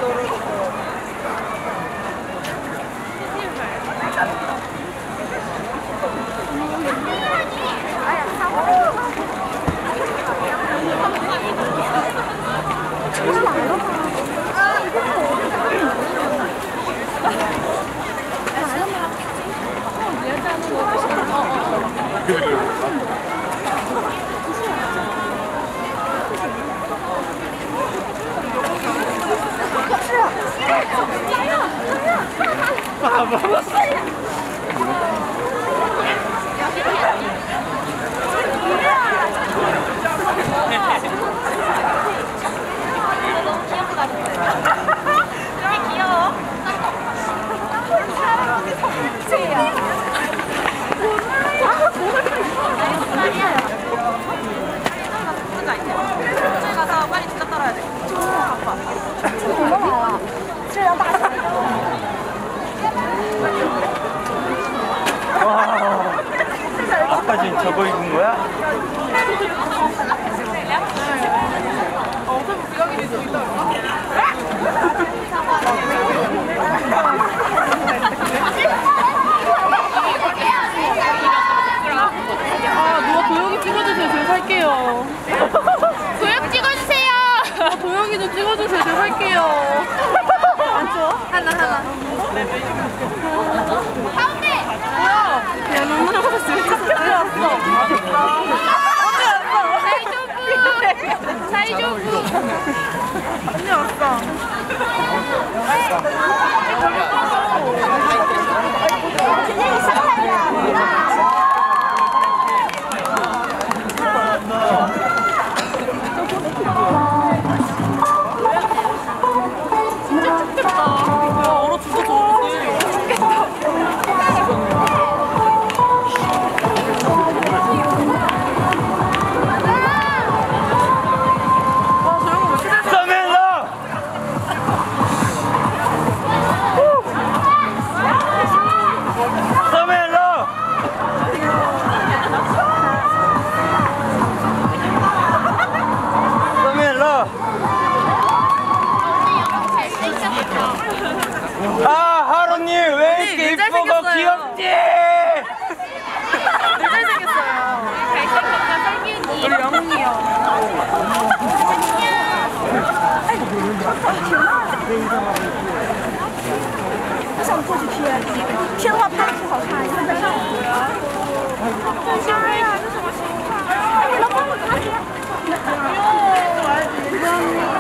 아까 지금 저거 입은 거야? 누가 도영이 찍어주세요. 제가 살게요. 도영 찍어주세요. 도영이 좀 찍어주세요. 제가 살게요. 안 좋아? 하나. 가운데. 야, 너무 잘했어. 언제 왔어? 사이좋구. 언제 왔어? 진짜 춥겠다. 야, 얼어 진짜 더운데. 춥겠다. 하루님 왜 이렇게 이쁘고 귀엽지? 늘 잘생겼어요. 잘생겼다, 설기 언니. 우리 영웅이요. 我想过去贴，贴的话拍的不好看，现在上。好香呀，这什么情况？哎，你能帮我擦一下？哟，我的天！